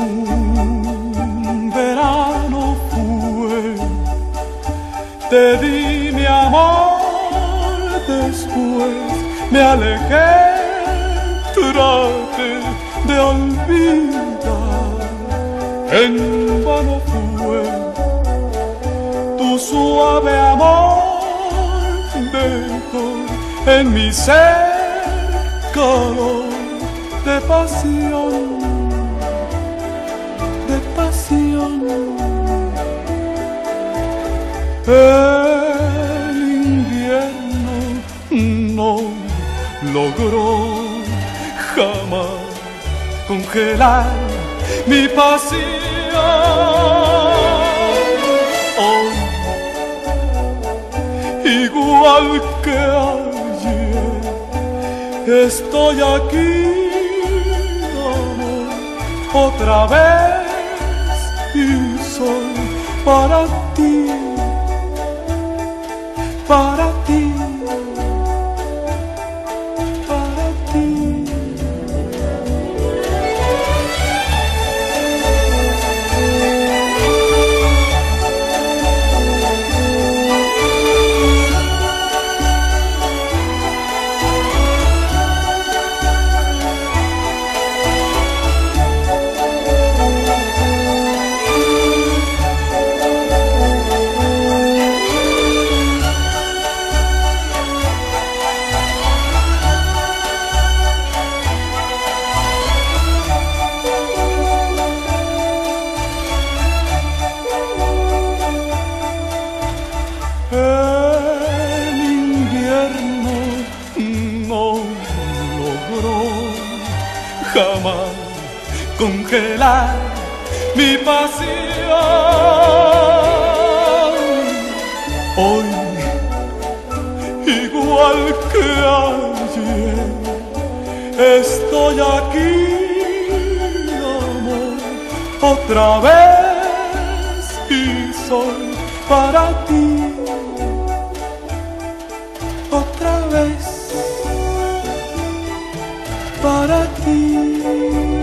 Un verano fue, te di mi amor, después me alejé, traté de olvidar, en vano fue tu suave amor, dejó en mi ser calor de pasión, de pasión. El invierno no logró jamás congelar mi pasión. Hoy, igual que ayer, estoy aquí, amor, otra vez, y soy para ti, para ti, para ti. El invierno no logró jamás congelar mi pasión. Hoy, igual que ayer, estoy aquí, amor, otra vez, y soy para ti, otra vez, para ti.